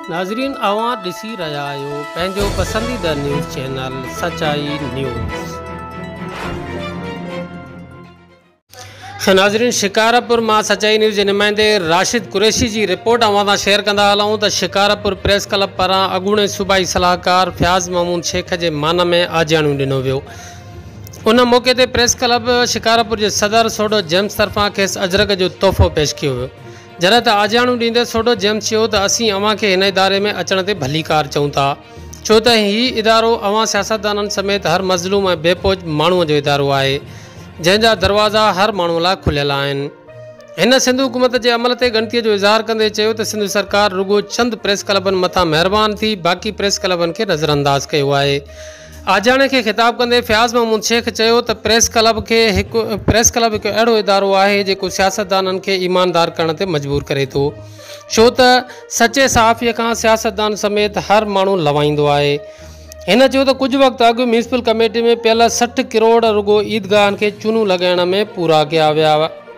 नाज़रीन, अवां ॾिसी रहिया आहियो पंहिंजो पसंदीदा न्यूज़ चैनल सचाई न्यूज़। नाज़रीन, शिकारपुर मां सचाई न्यूज़ जे नुमाइंदे राशिद कुरैशी जी रिपोर्ट अवां सां शेयर कंदा हलूं त शिकारपुर प्रेस क्लब पारां अॻूणे सूबाई सलाहकार फयाज़ महमूद शेख जे मान में आजियाणो ॾिनो वियो। उन मौक़े ते प्रेस क्लब शिकारपुर जे सदर सोडो जेम्स तरफ़ां खेसि अजरक जो तोहफ़ो पेश कयो वियो। जॾहिं त आजियाणो ॾींदे सोडो जेम्स चयो त असीं अवां खे हिन इदारे में अचण ते भलीकार चऊं था, छो त हीउ इदारो अवां सियासतदाननि समेत हर मज़लूम ऐं बेपोज माण्हूअ जो इदारो आहे, जंहिंजा दरवाज़ा हर माण्हू लाइ खुलियल आहिनि। हिन सिंध हुकूमत जे अमल ते ॻणतीअ जो इज़हार कंदे चयो त सिंध सरकार रुगो चंद प्रेस क्लबनि मथां महिरबान थी बाक़ी प्रेस क्लबनि खे नज़रअंदाज़ कयो आहे। आजाणे खे ख़िताब कंदे फयाज़ महमूद शेख चयो त प्रेस क्लब हिकु अहिड़ो इदारो आहे जेको सियासतदाननि खे ईमानदार करण ते मजबूर करे थो, छो त सचे सहाफ़ीअ खां सियासतदान समेत हर माण्हू लवाईंदो आहे। हिन चयो त कुझु वक़्तु अॻु म्यूनिसिपल कमेटी में पियल 60 करोड़ रुगो ईदगाहनि खे चूनूं लॻाइण में पूरा कया विया।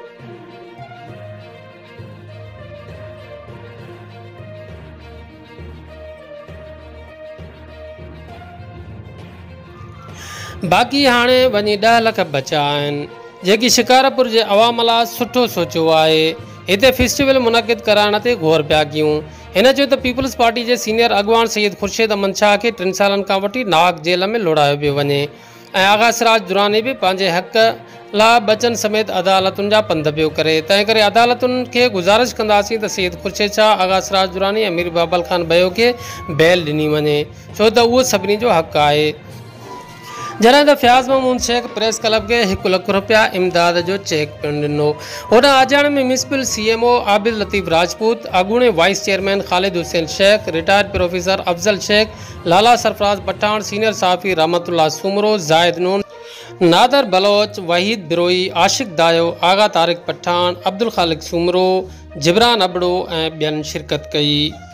बाक़ी हाणे वञी 10 लख बचा आहिनि, जेकी शिकारपुर जे अवाम लाइ सुठो सोचियो आहे। हिते फेस्टिवल मुनक़िद कराइण ते गौर पिया कयूं। हिन चयो त पीपल्स पार्टी जे सीनियर अॻवान सैयद खुर्शीद अमन शाह खे 3 सालनि खां वठी नाहक जेल में लोड़ायो पियो वञे ऐं आगा सिराज दुरानी बि पंहिंजे हक़ लाइ बचन समेत अदालतुनि जा पंध पियो करे। तंहिं करे अदालतुनि खे गुज़ारिश कंदासीं त सैयद खुर्शीद शाह, आगा सिराज दुरानी ऐं मीर बाबल खान बयो खे बेल ॾिनी वञे, छो त उहो सभिनी जो हक़ आहे। जॾहिं त फयाज़ महमूद शेख प्रेस क्लब खे 1 लख रुपया इमदाद जो चेक पिणु ॾिनो। होॾां आजाणे में म्यूनिसिपल CMO आबिद लतीफ़ राजपूत, अॻूणे vice chairman Khalid Hussain Shaikh, retired professor Afzal Shaikh, Lala Sarfraz Pathan, senior सहाफ़ी रहमतुल्लाह सुमरो, ज़ाहिद नून, नादर बलोच, वहीद बिरोई, आशिक दायो, आगा तारिक पठान, अब्दुल ख़ालिक सुमरो, जिब्रान अबड़ो ऐं ॿियनि शिरकत कई।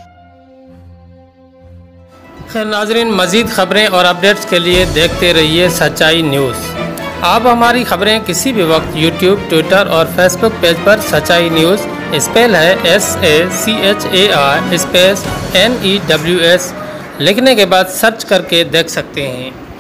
नाज़रीन, मज़ीद खबरें और अपडेट्स के लिए देखते रहिए सच्चाई न्यूज़। आप हमारी खबरें किसी भी वक्त यूट्यूब, ट्विटर और फेसबुक पेज पर सच्चाई न्यूज़, स्पेल है SACHAI स्पेस NEWS लिखने के बाद सर्च करके देख सकते हैं।